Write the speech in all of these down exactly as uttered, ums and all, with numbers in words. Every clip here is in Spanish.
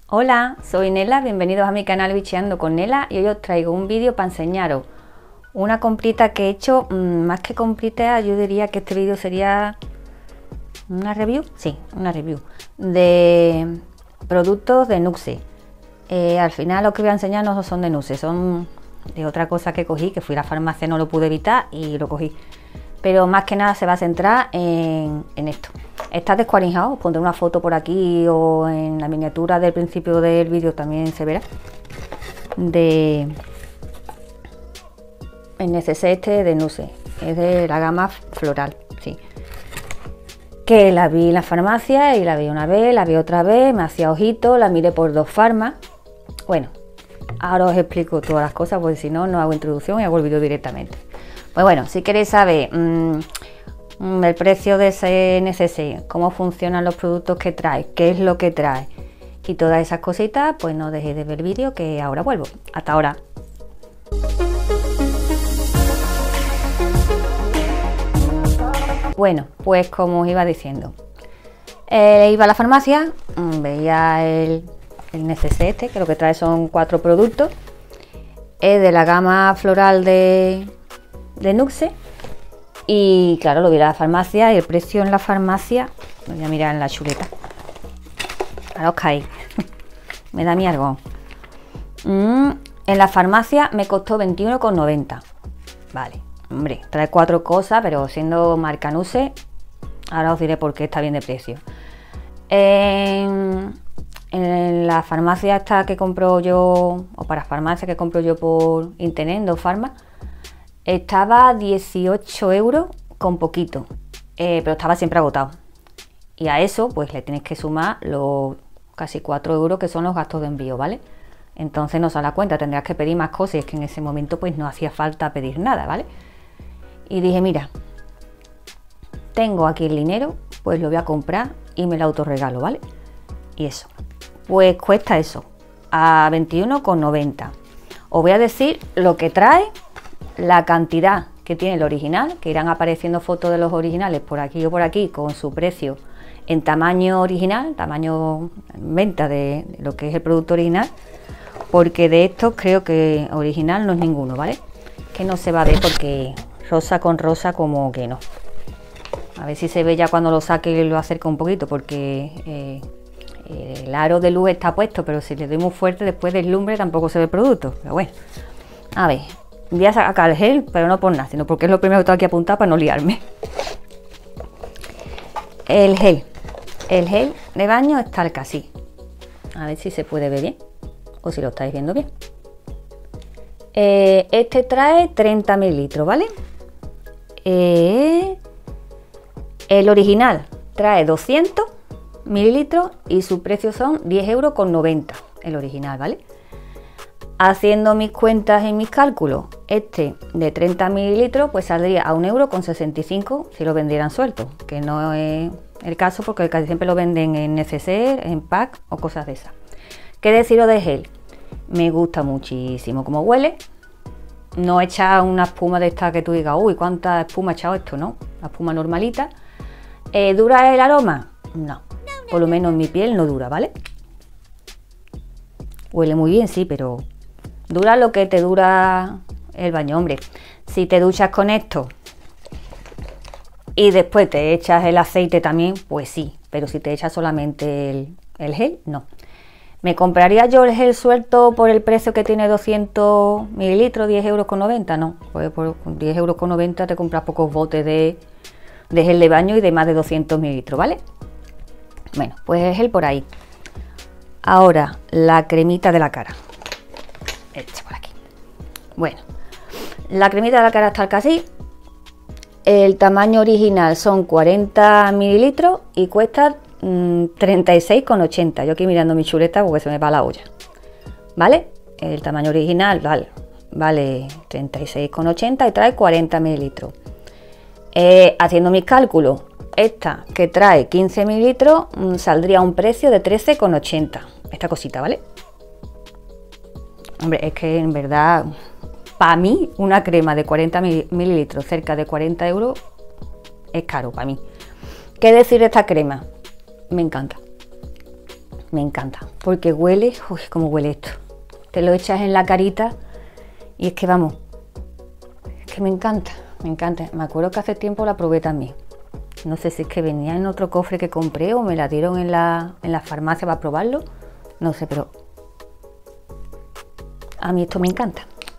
Hola, soy Nela, bienvenidos a mi canal Bicheando con Nela y hoy os traigo un vídeo para enseñaros una comprita que he hecho. Mmm, más que comprita, yo diría que este vídeo sería una review, sí, una review de productos de Nuxe. Eh, al final lo que voy a enseñar no son de Nuxe, son de otra cosa que cogí, que fui a la farmacia, no lo pude evitar y lo cogí. Pero más que nada se va a centrar en, en esto. Está descuarijado, os pondré una foto por aquí o en la miniatura del principio del vídeo también se verá. De el neceser este de Nuxe, es de la gama floral, sí. Que la vi en la farmacia y la vi una vez, la vi otra vez, me hacía ojito, la miré por dos farmas. Bueno, ahora os explico todas las cosas, porque si no, no hago introducción y hago el vídeo directamente. Pues bueno, si queréis saber mmm, el precio de ese neceser, cómo funcionan los productos que trae, qué es lo que trae y todas esas cositas, pues no dejéis de ver el vídeo, que ahora vuelvo. Hasta ahora. Bueno, pues como os iba diciendo, eh, iba a la farmacia, mmm, veía el, el neceser este, que lo que trae son cuatro productos, es de la gama floral de, de Nuxe. Y claro, lo vi en la farmacia y el precio en la farmacia, voy a mirar en la chuleta, ahora os caí, me da mi argón. Mm, en la farmacia me costó veintiuno con noventa. Vale, hombre, trae cuatro cosas, pero siendo marca Nuxe, ahora os diré por qué está bien de precio. En, en la farmacia esta que compro yo, o para farmacia que compro yo por Intenendo Farma, estaba dieciocho euros con poquito, eh, pero estaba siempre agotado. Y a eso pues le tienes que sumar los casi cuatro euros que son los gastos de envío, ¿vale? Entonces no sale a cuenta, tendrías que pedir más cosas y es que en ese momento pues no hacía falta pedir nada, ¿vale? Y dije, mira, tengo aquí el dinero, pues lo voy a comprar y me lo autorregalo, ¿vale? Y eso, pues cuesta eso, a veintiuno con noventa. Os voy a decir lo que trae, la cantidad que tiene el original, que irán apareciendo fotos de los originales por aquí o por aquí con su precio en tamaño original, tamaño en venta de, de lo que es el producto original, porque de estos creo que original no es ninguno, ¿vale? Que no se va a ver porque rosa con rosa como que no. A ver si se ve ya cuando lo saque y lo acerco un poquito, porque eh, el aro de luz está puesto, pero si le doy muy fuerte después del lumbre tampoco se ve el producto. Pero bueno, a ver. Voy a sacar el gel, pero no por nada, sino porque es lo primero que tengo que apuntar para no liarme. El gel. El gel de baño está al casi. A ver si se puede ver bien. O si lo estáis viendo bien. Eh, este trae treinta mililitros, ¿vale? Eh, el original trae doscientos mililitros y su precio son diez euros con noventa. El original, ¿vale? Haciendo mis cuentas y mis cálculos, este de treinta mililitros pues saldría a un euro con sesenta y cinco si lo vendieran suelto, que no es el caso porque casi siempre lo venden en neceser, en pack o cosas de esas. ¿Qué deciros de gel? Me gusta muchísimo como huele. No echa una espuma de esta que tú digas, uy, cuánta espuma ha echado esto, ¿no? La espuma normalita. Eh, ¿Dura el aroma? No, por lo menos en mi piel no dura, ¿vale? Huele muy bien, sí, pero dura lo que te dura el baño, hombre. Si te duchas con esto y después te echas el aceite también, pues sí, pero si te echas solamente el, el gel, no. ¿Me compraría yo el gel suelto por el precio que tiene doscientos mililitros, diez euros con noventa? No, pues por diez euros con noventa te compras pocos botes de, de gel de baño y de más de doscientos mililitros, ¿vale? Bueno, pues el gel por ahí. Ahora, la cremita de la cara. Este por aquí. Bueno, la cremita de la cara está al casi. El tamaño original son cuarenta mililitros y cuesta mmm, treinta y seis con ochenta. Yo aquí mirando mi chuleta porque se me va la olla. ¿Vale? El tamaño original vale, vale treinta y seis con ochenta y trae cuarenta mililitros. Eh, haciendo mis cálculos, esta que trae quince mililitros mmm, saldría a un precio de trece con ochenta. Esta cosita, ¿vale? Hombre, es que en verdad, para mí, una crema de cuarenta mililitros, cerca de cuarenta euros, es caro para mí. ¿Qué decir de esta crema? Me encanta. me encanta, porque huele, uy, cómo huele esto. Te lo echas en la carita y es que vamos, es que me encanta, me encanta. Me acuerdo que hace tiempo la probé también. No sé si es que venía en otro cofre que compré o me la dieron en la, en la farmacia para probarlo. No sé, pero a mí esto me encanta.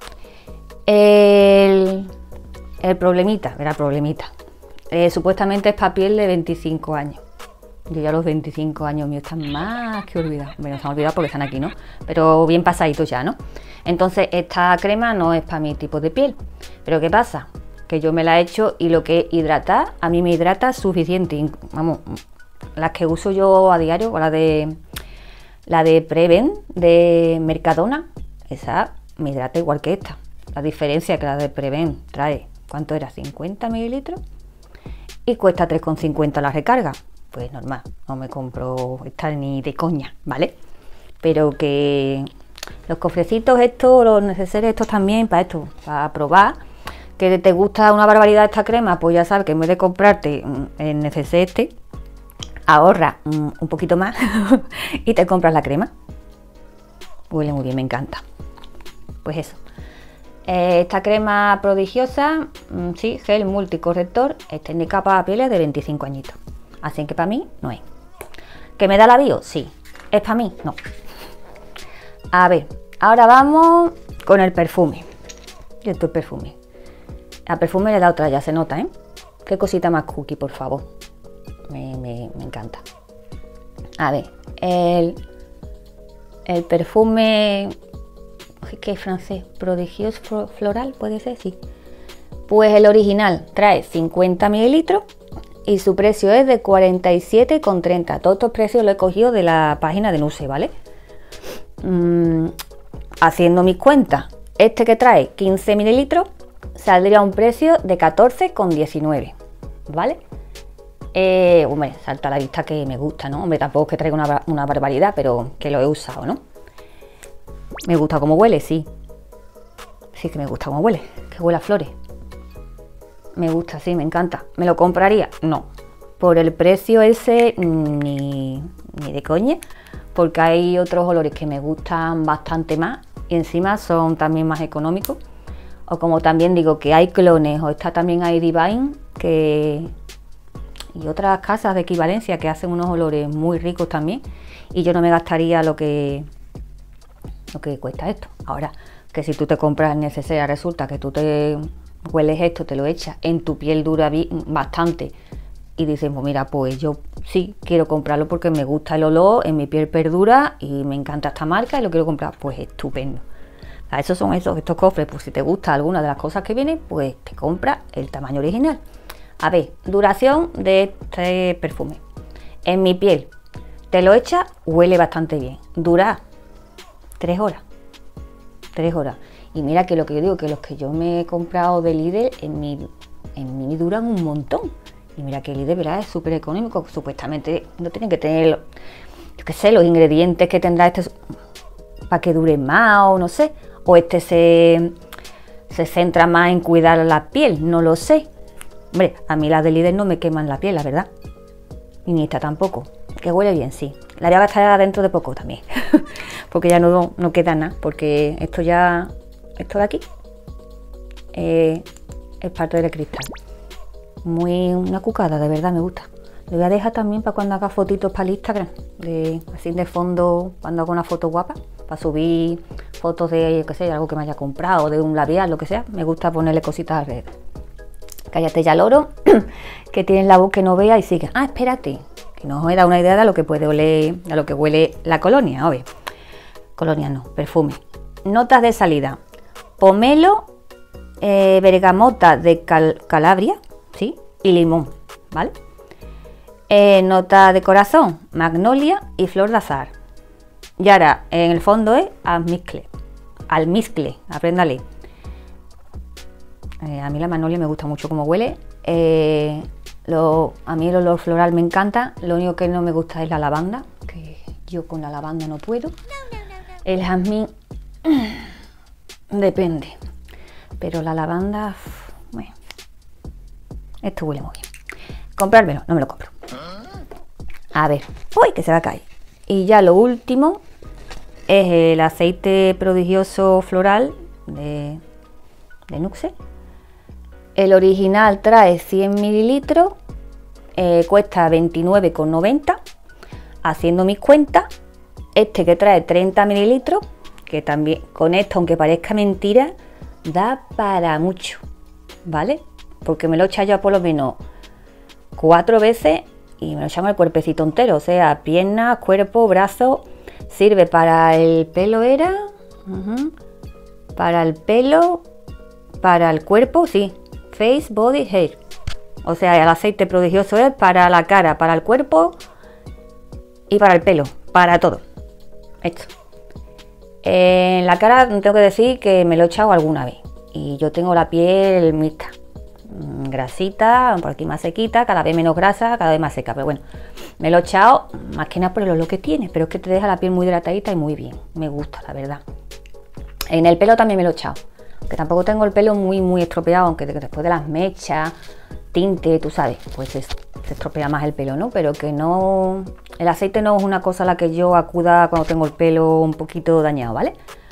El, el problemita, era problemita. Eh, supuestamente es para piel de veinticinco años. Yo ya los veinticinco años míos están más que olvidados. Bueno, se han olvidado porque están aquí, ¿no? Pero bien pasaditos ya, ¿no? Entonces esta crema no es para mi tipo de piel. Pero ¿qué pasa? Que yo me la he hecho y lo que es hidratar, a mí me hidrata suficiente. Vamos, las que uso yo a diario, o la de la de Preven de Mercadona, esa me hidrata igual que esta. La diferencia es que la de Preven trae, ¿cuánto era? cincuenta mililitros y cuesta tres con cincuenta la recarga. Pues normal, no me compro esta ni de coña, ¿vale? Pero que los cofrecitos estos, los necesarios estos también, para esto, para probar. Que te gusta una barbaridad esta crema, pues ya sabes que en vez de comprarte el neceser este, ahorra un poquito más y te compras la crema. Huele muy bien, me encanta. Pues eso. Eh, esta crema prodigiosa, sí, gel multicorrector, es técnica para pieles de veinticinco añitos. Así que para mí no es. ¿Que me da la bio? Sí. ¿Es para mí? No. A ver, ahora vamos con el perfume. Y esto es perfume. Al perfume le da otra, ya se nota, ¿eh? Qué cosita más cookie, por favor. Me, me, me encanta. A ver, el, el perfume... ¿Qué es francés? Prodigioso floral, puede ser, sí. Pues el original trae cincuenta mililitros y su precio es de cuarenta y siete con treinta. Todos estos precios los he cogido de la página de Nuse, ¿vale? Mm, haciendo mis cuentas, este que trae quince mililitros saldría a un precio de catorce con diecinueve, ¿vale? Eh, hombre, salta a la vista que me gusta, ¿no? Hombre, tampoco es que traiga una, una barbaridad, pero que lo he usado, ¿no? Me gusta cómo huele, sí. Sí que me gusta cómo huele, que huele a flores. Me gusta, sí, me encanta. ¿Me lo compraría? No. Por el precio ese, ni, ni de coña, porque hay otros olores que me gustan bastante más y encima son también más económicos. O como también digo que hay clones, o está también hay Divine, que y otras casas de equivalencia que hacen unos olores muy ricos también, y yo no me gastaría lo que lo que cuesta esto. Ahora, que si tú te compras necesaria, resulta que tú te hueles esto, te lo echas, en tu piel dura bastante y dices, pues mira, pues yo sí quiero comprarlo porque me gusta el olor, en mi piel perdura y me encanta esta marca y lo quiero comprar, pues estupendo. O sea, esos son esos, estos cofres, pues si te gusta alguna de las cosas que vienen, pues te compras el tamaño original. A ver, duración de este perfume. En mi piel, te lo echas, huele bastante bien. Dura tres horas. Tres horas. Y mira que lo que yo digo, que los que yo me he comprado de Lidl, en mi, en mí duran un montón. Y mira que Lidl, ¿verdad? Es súper económico. Supuestamente no tienen que tener, yo qué sé, los ingredientes que tendrá este para que dure más o no sé. O este se, se centra más en cuidar la piel, no lo sé. Hombre, a mí las de Lidl no me queman la piel, la verdad. Y ni esta tampoco. Que huele bien, sí. La voy a gastar dentro de poco también. Porque ya no, no queda nada. Porque esto ya... Esto de aquí eh, es parte del cristal. Muy una cucada, de verdad me gusta. Le voy a dejar también para cuando haga fotitos para el Instagram, de, así de fondo, cuando haga una foto guapa, para subir fotos de, yo qué sé, algo que me haya comprado, de un labial, lo que sea. Me gusta ponerle cositas alrededor. Cállate ya, loro, que tienes la voz que no vea y sigue. Ah, espérate, que no os he dado una idea de lo que puede oler, a lo que huele la colonia. Oye, colonia no, perfume. Notas de salida. Pomelo, eh, bergamota de Cal Calabria, ¿sí? Y limón, ¿vale? Eh, nota de corazón, magnolia y flor de azahar. Y ahora, en el fondo es almizcle, almizcle, apréndale. Eh, a mí la magnolia me gusta mucho cómo huele. Eh, lo, a mí el olor floral me encanta. Lo único que no me gusta es la lavanda, que yo con la lavanda no puedo. El jazmín... Depende, pero la lavanda, bueno, esto huele muy bien. Comprármelo, no me lo compro. A ver, uy, que se va a caer. Y ya lo último es el aceite prodigioso floral de, de Nuxe. El original trae cien mililitros, eh, cuesta veintinueve con noventa. Haciendo mis cuentas, este que trae treinta mililitros, que también con esto, aunque parezca mentira, da para mucho, ¿vale? Porque me lo he echado ya por lo menos cuatro veces y me lo echaba el cuerpecito entero, o sea, piernas, cuerpo, brazos. Sirve para el pelo, era uh-huh. para el pelo, para el cuerpo, sí, face, body, hair. O sea, el aceite prodigioso es para la cara, para el cuerpo y para el pelo, para todo. Esto. En la cara tengo que decir que me lo he echado alguna vez y yo tengo la piel mixta, grasita, por aquí más sequita, cada vez menos grasa, cada vez más seca, pero bueno, me lo he echado más que nada por el olor que tiene, pero es que te deja la piel muy hidratadita y muy bien, me gusta, la verdad. En el pelo también me lo he echado, que tampoco tengo el pelo muy muy estropeado, aunque después de las mechas, tinte, tú sabes, pues se, se estropea más el pelo, ¿no? Pero que no, el aceite no es una cosa a la que yo acuda cuando tengo el pelo un poquito dañado, ¿vale?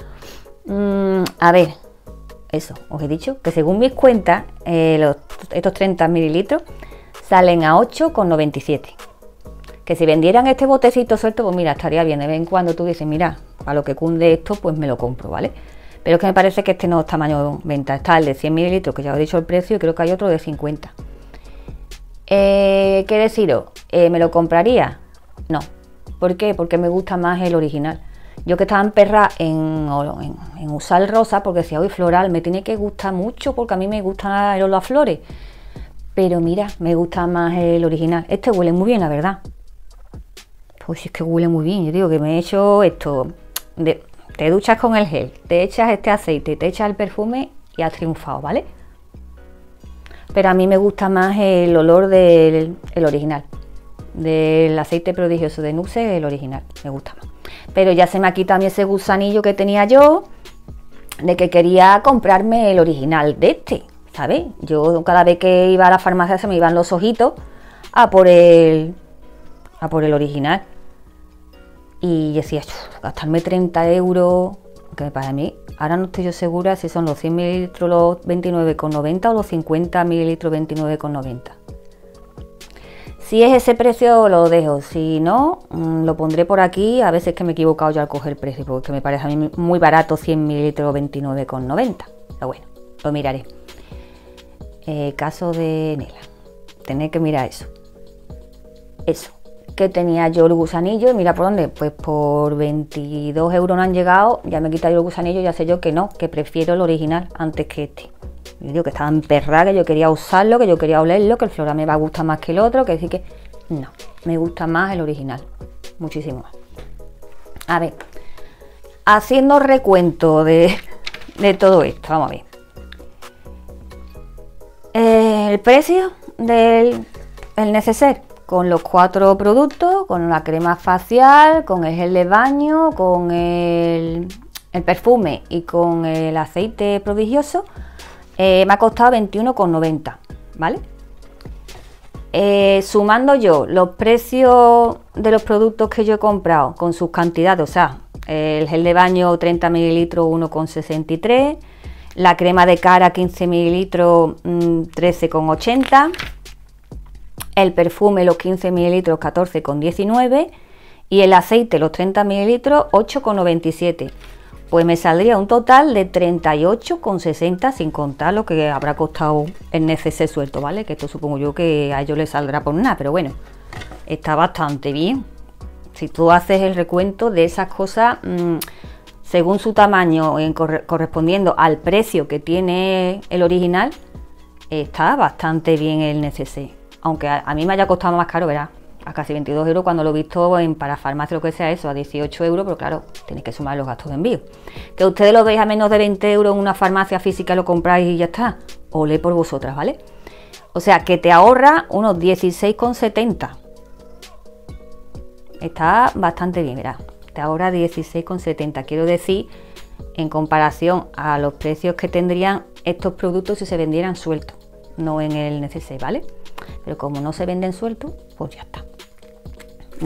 Mm, a ver, eso, os he dicho que según mis cuentas, eh, los, estos treinta mililitros salen a ocho con noventa y siete. Que si vendieran este botecito suelto, pues mira, estaría bien. De vez en cuando tú dices, mira, a lo que cunde esto, pues me lo compro, ¿vale? Pero es que me parece que este no es tamaño venta. Está el de cien mililitros, que ya os he dicho el precio, y creo que hay otro de cincuenta. Eh, ¿Qué deciros? Eh, ¿Me lo compraría? No. ¿Por qué? Porque me gusta más el original. Yo que estaba emperrada en, en, en usar el rosa, porque si hoy floral me tiene que gustar mucho, porque a mí me gusta el olor a flores. Pero mira, me gusta más el original. Este huele muy bien, la verdad. Pues es que huele muy bien. Yo digo que me he hecho esto. De, te duchas con el gel, te echas este aceite, te echas el perfume y has triunfado, ¿vale? Pero a mí me gusta más el olor del el original. Del aceite prodigioso de Nuxe, el original. Me gusta más. Pero ya se me ha quitado a mí ese gusanillo que tenía yo de que quería comprarme el original de este, ¿sabes? Yo cada vez que iba a la farmacia se me iban los ojitos a por el a por el original y decía, gastarme treinta euros, que para mí, ahora no estoy yo segura si son los cien mililitros los veintinueve con noventa o los cincuenta mililitros veintinueve con noventa. Si es ese precio lo dejo, si no, mmm, lo pondré por aquí. A veces que me he equivocado ya al coger precio, porque me parece a mí muy barato cien mililitros veintinueve con noventa. Pero bueno, lo miraré. Eh, caso de Nela, tenéis que mirar eso. Eso, que tenía yo el gusanillo, y mira por dónde, pues por veintidós euros no han llegado, ya me he quitado yo el gusanillo, ya sé yo que no, que prefiero el original antes que este. Yo digo que estaba emperrada, que yo quería usarlo, que yo quería olerlo, que el floral me va a gustar más que el otro, que decir que no, me gusta más el original, muchísimo más. A ver, haciendo recuento de, de todo esto, vamos a ver. Eh, el precio del el neceser, con los cuatro productos, con la crema facial, con el gel de baño, con el, el perfume y con el aceite prodigioso. Eh, me ha costado veintiuno con noventa, ¿vale? Eh, sumando yo los precios de los productos que yo he comprado con sus cantidades, o sea, el gel de baño treinta mililitros uno con sesenta y tres, la crema de cara quince mililitros mmm, trece con ochenta, el perfume los quince mililitros catorce con diecinueve y el aceite los treinta mililitros ocho con noventa y siete. Pues me saldría un total de treinta y ocho con sesenta, sin contar lo que habrá costado el neceser suelto, ¿vale? Que esto supongo yo que a ellos les saldrá por nada, pero bueno, está bastante bien. Si tú haces el recuento de esas cosas, mmm, según su tamaño, en corre correspondiendo al precio que tiene el original, está bastante bien el neceser. Aunque a, a mí me haya costado más caro, verás, a casi veintidós euros cuando lo he visto en parafarmacia, lo que sea eso, a dieciocho euros, pero claro, tenéis que sumar los gastos de envío. Que ustedes lo veis a menos de veinte euros en una farmacia física, lo compráis y ya está. Olé por vosotras, ¿vale? O sea, que te ahorra unos dieciséis con setenta. Está bastante bien, verás. Te ahorra dieciséis con setenta. Quiero decir, en comparación a los precios que tendrían estos productos si se vendieran sueltos, no en el neceser, ¿vale? Pero como no se venden sueltos, pues ya está. Bueno,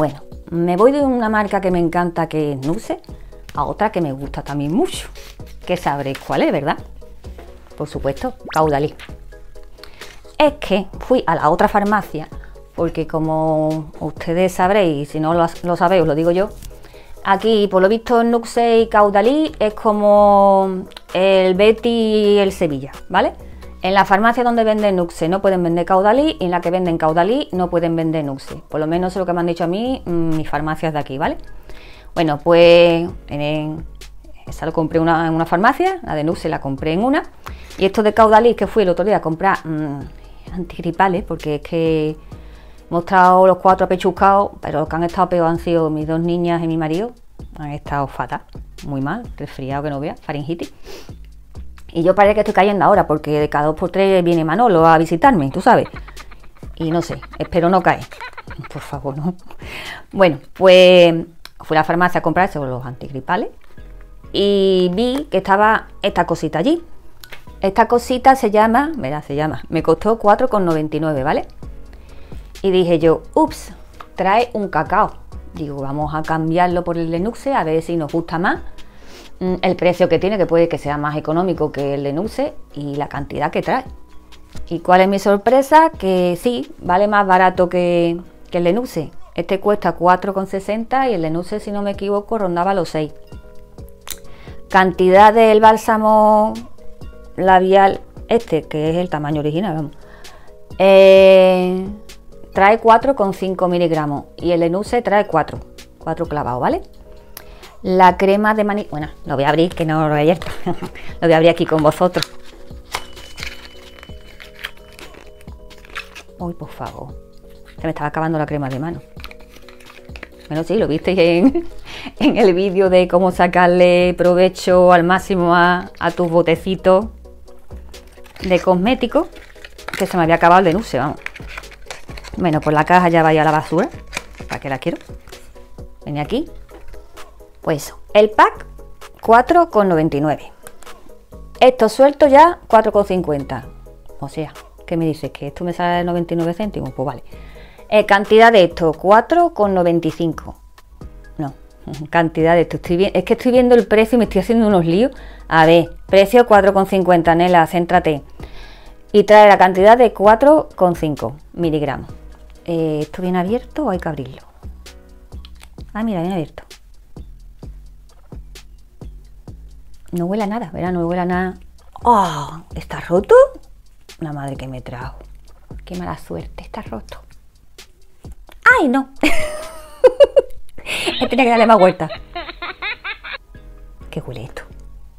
me voy de una marca que me encanta, que es Nuxe, a otra que me gusta también mucho, que sabréis cuál es, ¿verdad? Por supuesto, Caudalie. Es que fui a la otra farmacia, porque como ustedes sabréis, y si no lo, lo sabéis, os lo digo yo, aquí por lo visto Nuxe y Caudalie es como el Betis y el Sevilla, ¿vale? En la farmacia donde venden Nuxe no pueden vender Caudalie, y en la que venden Caudalie no pueden vender Nuxe. Por lo menos es lo que me han dicho a mí mis farmacias de aquí, ¿vale? Bueno, pues en, esa lo compré una, en una farmacia, la de Nuxe la compré en una, y esto de Caudalie que fui el otro día a comprar mmm, antigripales, porque es que hemos estado los cuatro apechucados, pero los que han estado peor han sido mis dos niñas y mi marido. Han estado fatal, muy mal, resfriado que no vea, faringitis. Y yo parece que estoy cayendo ahora, porque de cada dos por tres viene Manolo a visitarme, tú sabes. Y no sé, espero no caer. Por favor, no. Bueno, pues fui a la farmacia a comprar esos, los antigripales, y vi que estaba esta cosita allí. Esta cosita se llama, verá, se llama, me costó cuatro con noventa y nueve, ¿vale? Y dije yo, ups, trae un cacao. Digo, vamos a cambiarlo por el de Nuxe, a ver si nos gusta más el precio que tiene, que puede que sea más económico que el de Nuxe, y la cantidad que trae. ¿Y cuál es mi sorpresa? Que sí, vale más barato que, que el de Nuxe. Este cuesta cuatro con sesenta y el de Nuxe, si no me equivoco, rondaba los seis. Cantidad del bálsamo labial, este, que es el tamaño original, vamos, eh, trae cuatro con cinco miligramos, y el de Nuxe trae cuatro, cuatro clavados, ¿vale? La crema de maní, bueno, lo voy a abrir, que no lo he abierto, lo voy a abrir aquí con vosotros. Uy, por favor, se me estaba acabando la crema de mano. Bueno, sí, lo visteis en, en el vídeo de cómo sacarle provecho al máximo a, a tus botecitos de cosméticos, que se me había acabado el de Nuxe, vamos. Bueno, pues la caja ya vaya a la basura, ¿para qué la quiero? Venía aquí. Pues eso, el pack cuatro con noventa y nueve. Esto suelto ya cuatro con cincuenta. O sea, ¿qué me dices? ¿Que esto me sale noventa y nueve céntimos? Pues vale. Eh, cantidad de esto, cuatro con noventa y cinco. No, cantidad de esto. Estoy es que estoy viendo el precio y me estoy haciendo unos líos. A ver, precio cuatro con cincuenta, Nela, céntrate. Y trae la cantidad de cuatro con cinco miligramos. Eh, ¿Esto viene abierto o hay que abrirlo? Ah, mira, viene abierto. No huele a nada, ¿verdad? No huele a nada. ¡Oh! ¿Está roto? La madre que me trajo. Qué mala suerte, está roto. ¡Ay, no! Tenía que darle más vueltas. ¿Qué huele esto?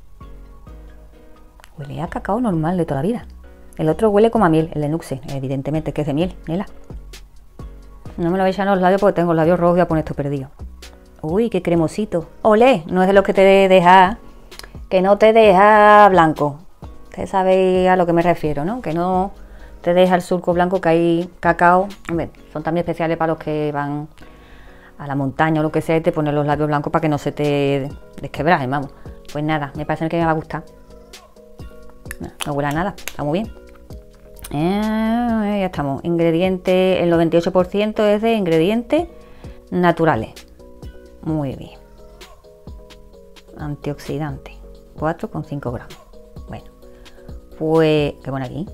Huele a cacao normal de toda la vida. El otro huele como a miel, el de Nuxe, evidentemente que es de miel, Nela. No me lo voy a echar en los labios porque tengo los labios rojos y voy a poner esto perdido. Uy, qué cremosito. ¡Olé! No es de los que te deja, que no te deja blanco. Ustedes sabéis a lo que me refiero, ¿no? Que no te deja el surco blanco, que hay cacao. Hombre, son también especiales para los que van a la montaña o lo que sea, y te ponen los labios blancos para que no se te desquebrajen, vamos. Pues nada, me parece que me va a gustar. No, no huele a nada, está muy bien. Eh, ya estamos. Ingredientes, el noventa y ocho por ciento es de ingredientes naturales. Muy bien. Antioxidante, cuatro con cinco gramos. Bueno, pues, ¿qué pone aquí?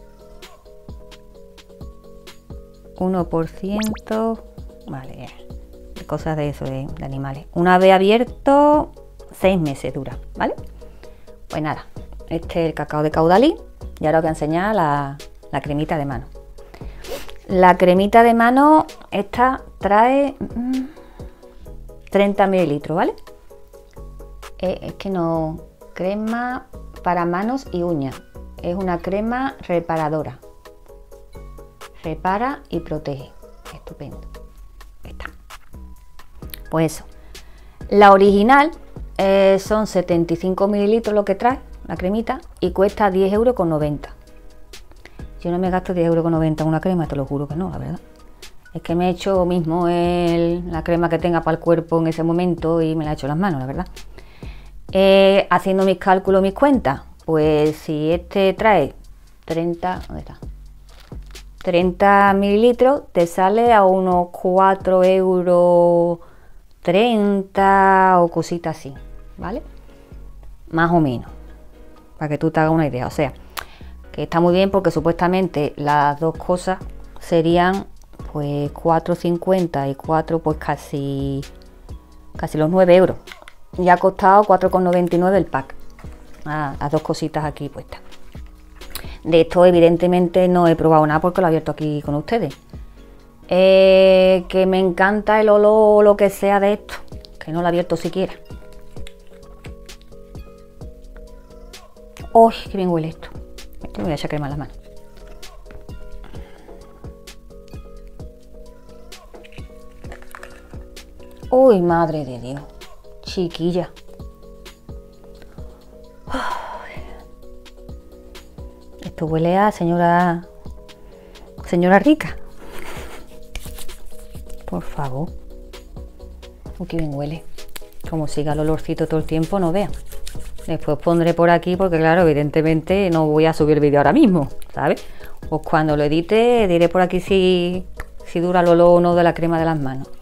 uno por ciento. Vale, ya. Cosas de eso, de, de animales. Una vez abierto, seis meses dura, ¿vale? Pues nada, este es el cacao de Caudalie. Y ahora os voy a enseñar la, la cremita de mano. La cremita de mano, esta trae mmm, treinta mililitros, ¿vale? Eh, es que no... Crema para manos y uñas. Es una crema reparadora. Repara y protege. Estupendo. Está. Pues eso. La original eh, son setenta y cinco mililitros lo que trae la cremita, y cuesta diez euros con noventa. Yo no me gasto diez euros con noventa en una crema, te lo juro que no, la verdad. Es que me he hecho mismo el, la crema que tenga para el cuerpo en ese momento y me la he hecho en las manos, la verdad. Eh, haciendo mis cálculos, mis cuentas, pues si este trae treinta, ¿dónde está? treinta mililitros te sale a unos cuatro euros treinta o cositas así, ¿vale? Más o menos, para que tú te hagas una idea. O sea, que está muy bien porque supuestamente las dos cosas serían pues cuatro cincuenta y cuatro, pues casi casi los nueve euros. Y ha costado cuatro con noventa y nueve el pack. Ah, las dos cositas aquí puestas. De esto evidentemente no he probado nada porque lo he abierto aquí con ustedes. Eh, que me encanta el olor o lo que sea de esto, que no lo he abierto siquiera. ¡Uy, qué bien huele esto! Me voy a echar crema en las manos. ¡Uy, madre de Dios! Chiquilla. Esto huele a señora... señora rica. Por favor. Uy, qué bien huele. Como siga el olorcito todo el tiempo, no vean. Después pondré por aquí porque claro, evidentemente no voy a subir el vídeo ahora mismo, ¿sabes? Pues cuando lo edite diré por aquí si, si dura el olor o no de la crema de las manos.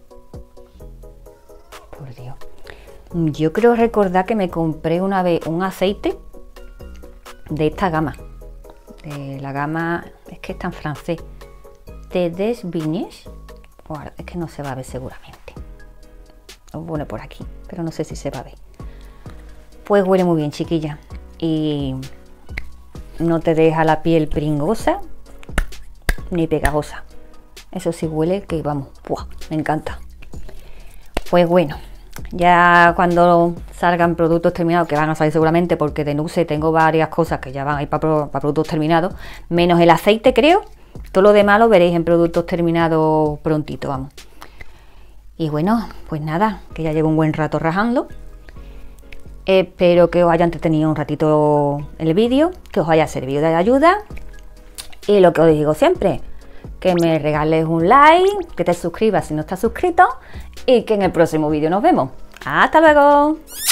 Por Dios. Yo creo recordar que me compré una vez un aceite de esta gama. De la gama, es que está en francés. De Des Vignes. Bueno, es que no se va a ver seguramente. Lo pone por aquí, pero no sé si se va a ver. Pues huele muy bien, chiquilla. Y no te deja la piel pringosa ni pegajosa. Eso sí huele que vamos, ¡buah! Me encanta. Pues bueno, ya cuando salgan productos terminados, que van a salir seguramente porque de Nuxe tengo varias cosas que ya van a ir para, para productos terminados, menos el aceite creo. Todo lo demás lo veréis en productos terminados prontito, vamos. Y bueno, pues nada, que ya llevo un buen rato rajando. Espero que os haya entretenido un ratito el vídeo, que os haya servido de ayuda. Y lo que os digo siempre, que me regales un like, que te suscribas si no estás suscrito y que en el próximo vídeo nos vemos. ¡Hasta luego!